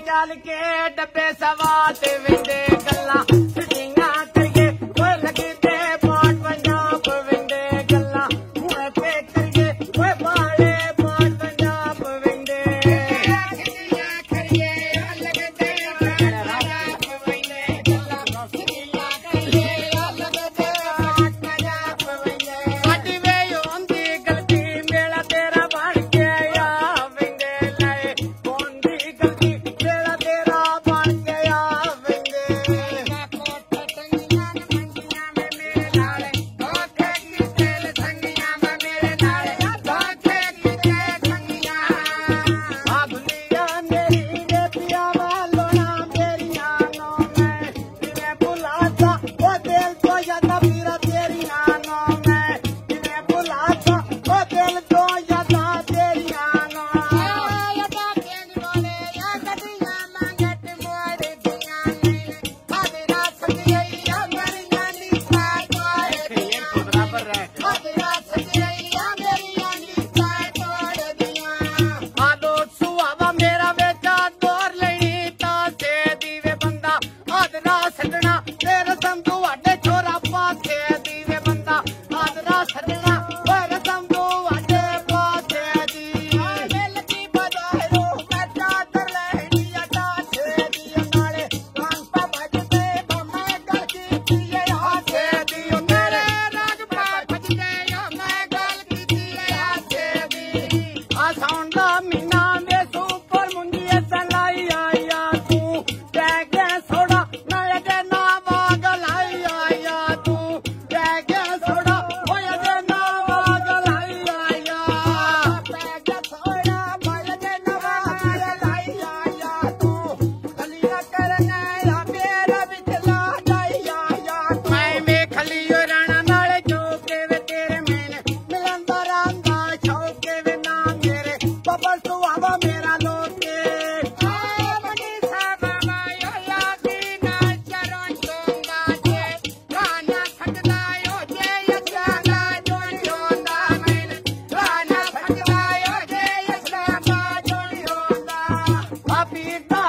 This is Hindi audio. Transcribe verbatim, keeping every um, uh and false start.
चल के डब्बे सवात विंदे गल्ला सिटिंगा करिए कोई लगदे पाट पंजाब विंदे गल्ला हुए पे करिए कोई बाले पाट पंजाब विंदे सिटिंगा करिए लगदे पंजाब विंदे गल्ला सिटिंगा करिए लगदे पाट पंजाब विंदे साडी वे होंदी गलती मेला तेरा बन के आ विंदे लाए कौन दी गलती मेला तेरा बन के आ विंदे कोट टंगियां मंगियां में मेरे नाल धोखे कीते संगियां में मेरे नाल धोखे कीते संगियां आ भुलिया मेरी रे पिया वालो ना मेरियां नो मैं जिवें भुलाता ओ दिल तो यादा मेरा तेरियां नो मैं जिवें भुलाता ओ दिल तो यादा तेरियां नो यादा केंग बोले या गड्डियां मंगट मोड़ दियां नहीं आदरा सजैया मेरियां नी साथ तोड़ दियां बराबर रहे आदरा सजैया मेरियां नी साथ तोड़ दियां आदो सुहावा मेरा बेटा दौर लेनी ता से दीवे बंदा आदरा सजना तेरे संधू आडे छोरा पासे दीवे बंदा आदरा सजना तेरे संधू आडे पासे दी मिल की बजारो मैं चादर लेनी अटा से दी नाले कान पा बजते बम्मा गल की दिए हाथे दी मेरे राग पार बजते यो मैं गल की दिए हाथे दी आ साउंड दा मीना में सुपर मुंजी सलाई आया तू टैगे सोड़ा ना अजे ना वागल आया तू टैगे सोड़ा ओ अजे ना वागल आया टैगे सोड़ा मैं अजे ना वागल आया तू खलिया करना या मेरा बिचला जाया मैं में खलियो राणा नाले चौके वे तेरे मैंने मिलंदा रांदा चौके वे ना मेरे बबल सुहावा मेरा लोके आ बड़ी साबा मायो लागी ना चरों चोंगा जे गाना खटदा यो जे यसाना जोड़ी होंदा मैंने गाना खटदा यो जे यसाना जोड़ी होंदा आ पीर दा